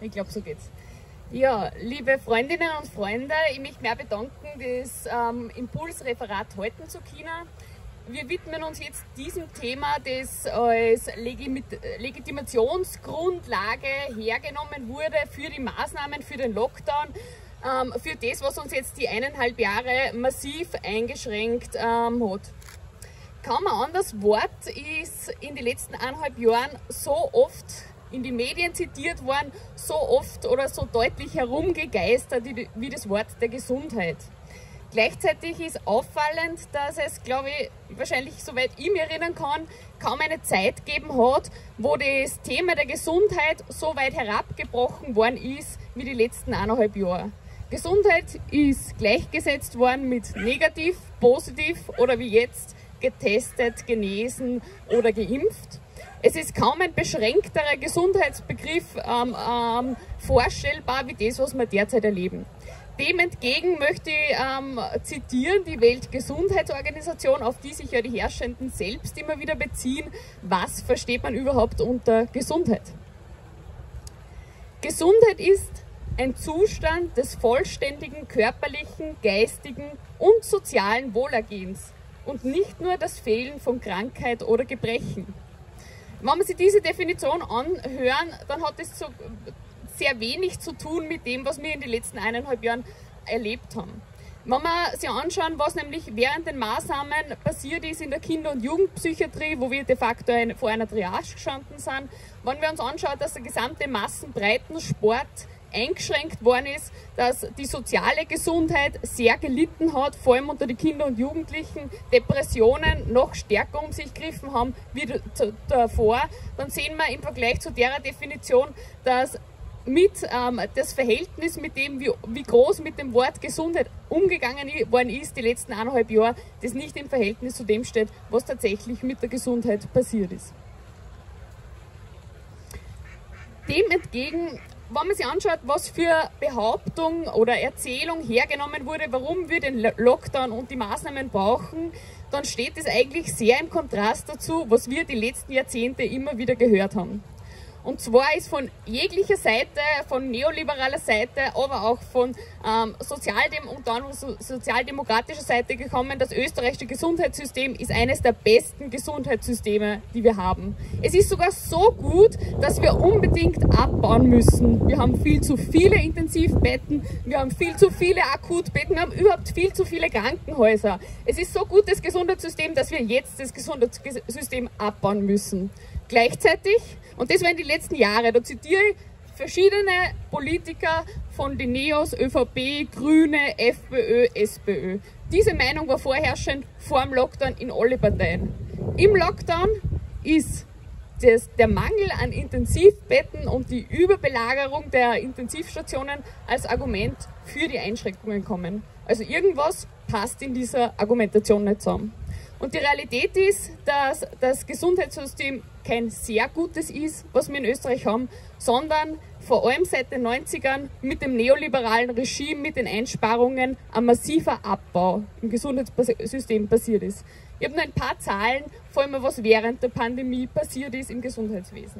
Ich glaube, so geht's. Ja, liebe Freundinnen und Freunde, ich möchte mich bedanken, das Impulsreferat halten zu können. Wir widmen uns jetzt diesem Thema, das als Legitimationsgrundlage hergenommen wurde für die Maßnahmen, für den Lockdown, für das, was uns jetzt die 1,5 Jahre massiv eingeschränkt hat. Kaum ein anderes Wort ist in den letzten 1,5 Jahren so oft in die Medien zitiert worden, so oft oder so deutlich herumgegeistert wie das Wort der Gesundheit. Gleichzeitig ist auffallend, dass es, glaube ich, wahrscheinlich, soweit ich mich erinnern kann, kaum eine Zeit gegeben hat, wo das Thema der Gesundheit so weit herabgebrochen worden ist wie die letzten 1,5 Jahre. Gesundheit ist gleichgesetzt worden mit negativ, positiv oder wie jetzt getestet, genesen oder geimpft. Es ist kaum ein beschränkterer Gesundheitsbegriff vorstellbar wie das, was wir derzeit erleben. Dem entgegen möchte ich zitieren die Weltgesundheitsorganisation, auf die sich ja die Herrschenden selbst immer wieder beziehen. Was versteht man überhaupt unter Gesundheit? Gesundheit ist ein Zustand des vollständigen körperlichen, geistigen und sozialen Wohlergehens und nicht nur das Fehlen von Krankheit oder Gebrechen. Wenn wir sich diese Definition anhören, dann hat es so sehr wenig zu tun mit dem, was wir in den letzten 1,5 Jahren erlebt haben. Wenn wir sich anschauen, was nämlich während den Maßnahmen passiert ist in der Kinder- und Jugendpsychiatrie, wo wir de facto vor einer Triage gestanden sind, wenn wir uns anschauen, dass der gesamte Massenbreitensport eingeschränkt worden ist, dass die soziale Gesundheit sehr gelitten hat, vor allem unter den Kindern und Jugendlichen, Depressionen noch stärker um sich gegriffen haben wie davor, dann sehen wir im Vergleich zu der Definition, dass das Verhältnis mit dem, wie groß mit dem Wort Gesundheit umgegangen worden ist, die letzten 1,5 Jahre, das nicht im Verhältnis zu dem steht, was tatsächlich mit der Gesundheit passiert ist. Dem entgegen, wenn man sich anschaut, was für Behauptung oder Erzählung hergenommen wurde, warum wir den Lockdown und die Maßnahmen brauchen, dann steht es eigentlich sehr im Kontrast dazu, was wir die letzten Jahrzehnte immer wieder gehört haben. Und zwar ist von jeglicher Seite, von neoliberaler Seite, aber auch von sozialdemokratischer Seite gekommen, das österreichische Gesundheitssystem ist eines der besten Gesundheitssysteme, die wir haben. Es ist sogar so gut, dass wir unbedingt abbauen müssen. Wir haben viel zu viele Intensivbetten, wir haben viel zu viele Akutbetten, wir haben überhaupt viel zu viele Krankenhäuser. Es ist so gut, das Gesundheitssystem, dass wir jetzt das Gesundheitssystem abbauen müssen. Gleichzeitig, und das waren die letzten Jahre, da zitiere ich verschiedene Politiker von den Neos, ÖVP, Grüne, FPÖ, SPÖ. Diese Meinung war vorherrschend vor dem Lockdown in alle Parteien. Im Lockdown ist der Mangel an Intensivbetten und die Überbelagerung der Intensivstationen als Argument für die Einschränkungen kommen. Also irgendwas passt in dieser Argumentation nicht zusammen. Und die Realität ist, dass das Gesundheitssystem kein sehr gutes ist, was wir in Österreich haben, sondern vor allem seit den 90ern mit dem neoliberalen Regime, mit den Einsparungen, ein massiver Abbau im Gesundheitssystem passiert ist. Ich habe nur ein paar Zahlen, vor allem was während der Pandemie passiert ist im Gesundheitswesen.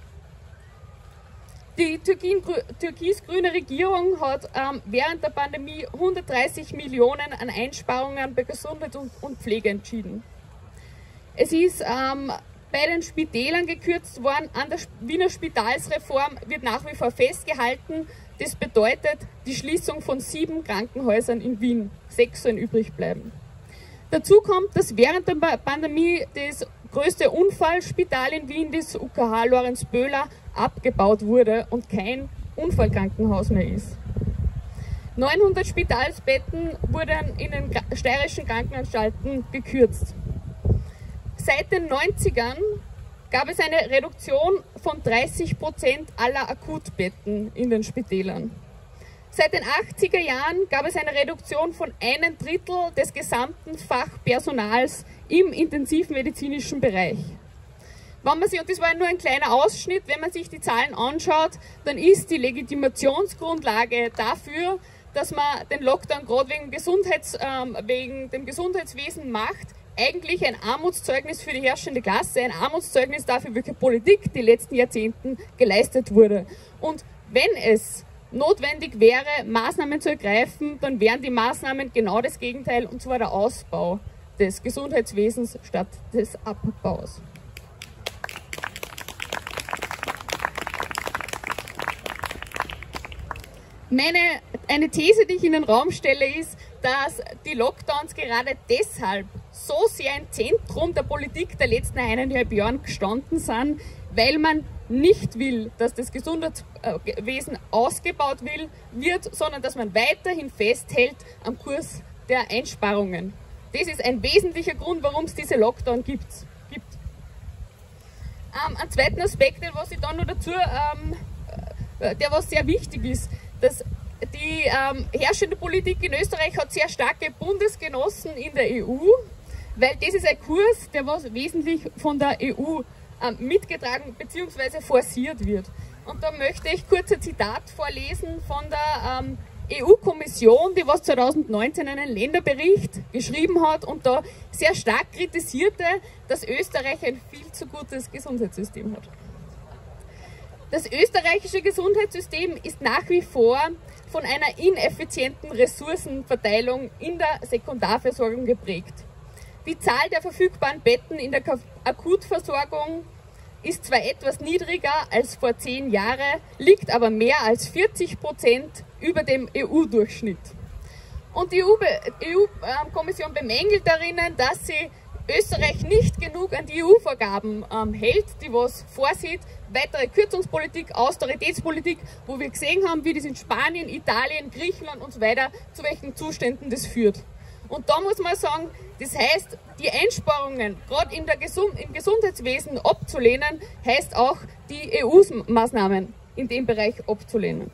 Die türkis-grüne Regierung hat während der Pandemie 130 Millionen an Einsparungen bei Gesundheit und Pflege entschieden. Es ist bei den Spitälern gekürzt worden, an der Wiener Spitalsreform wird nach wie vor festgehalten. Das bedeutet die Schließung von 7 Krankenhäusern in Wien, 6 sollen übrig bleiben. Dazu kommt, dass während der Pandemie das größte Unfallspital in Wien, das UKH Lorenz Böhler, abgebaut wurde und kein Unfallkrankenhaus mehr ist. 900 Spitalsbetten wurden in den steirischen Krankenanstalten gekürzt. Seit den 90ern gab es eine Reduktion von 30% aller Akutbetten in den Spitälern. Seit den 80er Jahren gab es eine Reduktion von 1/3 des gesamten Fachpersonals im intensivmedizinischen Bereich. Wenn man sich, und das war nur ein kleiner Ausschnitt, wenn man sich die Zahlen anschaut, dann ist die Legitimationsgrundlage dafür, dass man den Lockdown gerade wegen dem Gesundheitswesen macht, eigentlich ein Armutszeugnis für die herrschende Klasse, ein Armutszeugnis dafür, welche Politik die letzten Jahrzehnten geleistet wurde. Und Wenn es notwendig wäre, Maßnahmen zu ergreifen, dann wären die Maßnahmen genau das Gegenteil, und zwar der Ausbau des Gesundheitswesens statt des Abbaus. Eine These, die ich in den Raum stelle, ist, dass die Lockdowns gerade deshalb so sehr im Zentrum der Politik der letzten 1,5 Jahre gestanden sind, weil man nicht will, dass das Gesundheitswesen ausgebaut wird, sondern dass man weiterhin festhält am Kurs der Einsparungen. Das ist ein wesentlicher Grund, warum es diese Lockdown gibt. Ein zweiten Aspekt, was ich dann noch dazu, der was sehr wichtig ist, dass die herrschende Politik in Österreich hat sehr starke Bundesgenossen in der EU, weil das ist ein Kurs, der was wesentlich von der EU mitgetragen bzw. forciert wird. Und da möchte ich kurz ein Zitat vorlesen von der EU-Kommission, die was 2019 einen Länderbericht geschrieben hat und da sehr stark kritisierte, dass Österreich ein viel zu gutes Gesundheitssystem hat. Das österreichische Gesundheitssystem ist nach wie vor von einer ineffizienten Ressourcenverteilung in der Sekundarversorgung geprägt. Die Zahl der verfügbaren Betten in der Akutversorgung ist zwar etwas niedriger als vor 10 Jahren, liegt aber mehr als 40% über dem EU-Durchschnitt. Und die EU-Kommission bemängelt darin, dass sie Österreich nicht genug an die EU-Vorgaben hält, die was vorsieht, weitere Kürzungspolitik, Austeritätspolitik, wo wir gesehen haben, wie das in Spanien, Italien, Griechenland und so weiter, zu welchen Zuständen das führt. Und da muss man sagen, das heißt, die Einsparungen gerade im Gesundheitswesen abzulehnen, heißt auch, die EU-Maßnahmen in dem Bereich abzulehnen.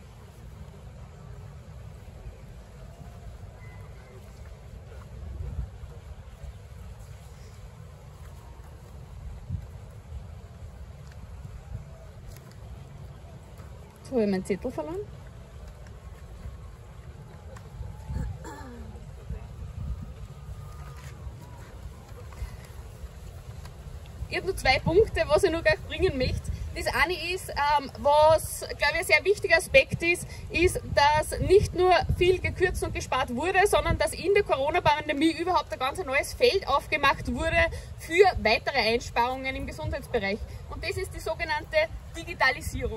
Jetzt habe ich meinen Zettel verloren. Ich habe nur 2 Punkte, was ich noch gleich bringen möchte. Das eine ist, was, glaube ich, ein sehr wichtiger Aspekt ist, dass nicht nur viel gekürzt und gespart wurde, sondern dass in der Corona-Pandemie überhaupt ein ganz neues Feld aufgemacht wurde für weitere Einsparungen im Gesundheitsbereich. Und das ist die sogenannte Digitalisierung.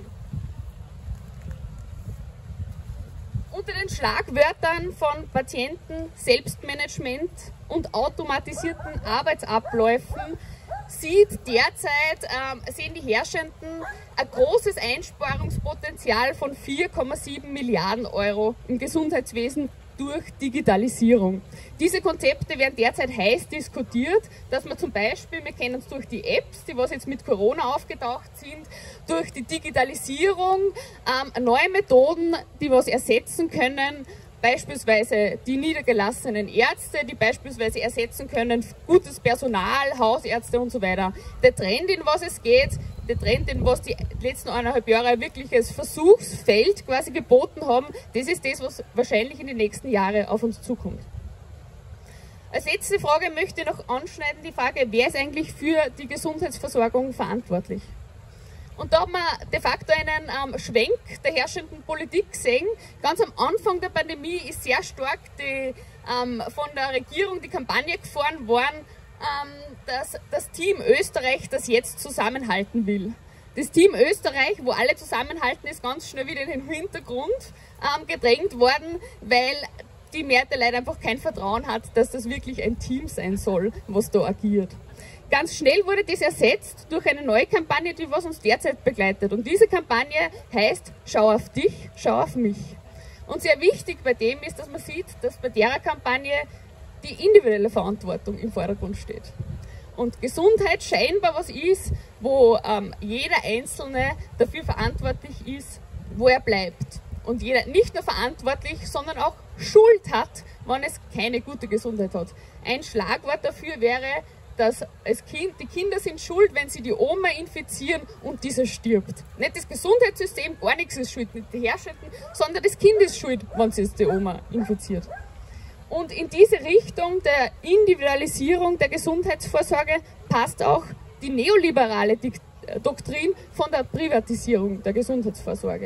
Unter den Schlagwörtern von Patienten, Selbstmanagement und automatisierten Arbeitsabläufen sehen die Herrschenden ein großes Einsparungspotenzial von 4,7 Milliarden Euro im Gesundheitswesen durch Digitalisierung. Diese Konzepte werden derzeit heiß diskutiert, dass man zum Beispiel, wir kennen es durch die Apps, die was jetzt mit Corona aufgetaucht sind, durch die Digitalisierung neue Methoden, die was ersetzen können, beispielsweise die niedergelassenen Ärzte, die beispielsweise ersetzen können gutes Personal, Hausärzte und so weiter. Der Trend, in was es geht, der Trend, in was die letzten 1,5 Jahre ein wirkliches Versuchsfeld quasi geboten haben, das ist das, was wahrscheinlich in den nächsten Jahren auf uns zukommt. Als letzte Frage möchte ich noch anschneiden die Frage, wer ist eigentlich für die Gesundheitsversorgung verantwortlich? Und da haben wir de facto einen Schwenk der herrschenden Politik gesehen. Ganz am Anfang der Pandemie ist sehr stark von der Regierung die Kampagne gefahren worden, dass das Team Österreich das jetzt zusammenhalten will. Das Team Österreich, wo alle zusammenhalten, ist ganz schnell wieder in den Hintergrund gedrängt worden, weil die Mehrheit der Leute einfach kein Vertrauen hat, dass das wirklich ein Team sein soll, was da agiert. Ganz schnell wurde das ersetzt durch eine neue Kampagne, die was uns derzeit begleitet. Und diese Kampagne heißt, schau auf dich, schau auf mich. Und sehr wichtig bei dem ist, dass man sieht, dass bei der Kampagne die individuelle Verantwortung im Vordergrund steht. Und Gesundheit scheinbar was ist, wo jeder Einzelne dafür verantwortlich ist, wo er bleibt. Und jeder nicht nur verantwortlich, sondern auch Schuld hat, wenn es keine gute Gesundheit hat. Ein Schlagwort dafür wäre, dass die Kinder sind schuld, wenn sie die Oma infizieren und diese stirbt. Nicht das Gesundheitssystem, gar nichts ist schuld, nicht die Herrschenden, sondern das Kind ist schuld, wenn sie die Oma infiziert. Und in diese Richtung der Individualisierung der Gesundheitsvorsorge passt auch die neoliberale Doktrin von der Privatisierung der Gesundheitsvorsorge.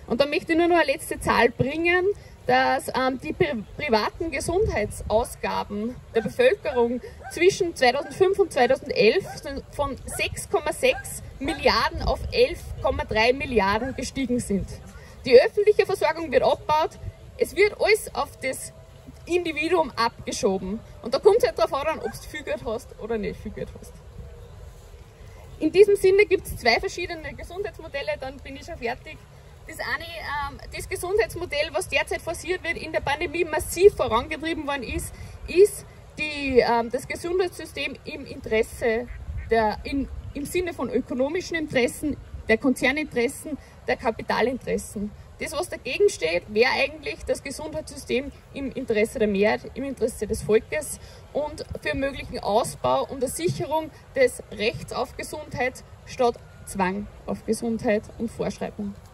Und da möchte ich nur noch eine letzte Zahl bringen, dass die privaten Gesundheitsausgaben der Bevölkerung zwischen 2005 und 2011 von 6,6 Milliarden auf 11,3 Milliarden gestiegen sind. Die öffentliche Versorgung wird abgebaut, es wird alles auf das Individuum abgeschoben. Und da kommt es halt darauf an, ob du viel Geld hast oder nicht viel Geld hast. In diesem Sinne gibt es zwei verschiedene Gesundheitsmodelle, dann bin ich schon fertig. Das eine, das Gesundheitsmodell, was derzeit forciert wird, in der Pandemie massiv vorangetrieben worden ist das Gesundheitssystem im Sinne von ökonomischen Interessen, der Konzerninteressen, der Kapitalinteressen. Das, was dagegen steht, wäre eigentlich das Gesundheitssystem im Interesse der Mehrheit, im Interesse des Volkes und für möglichen Ausbau und der Sicherung des Rechts auf Gesundheit statt Zwang auf Gesundheit und Vorschreibung.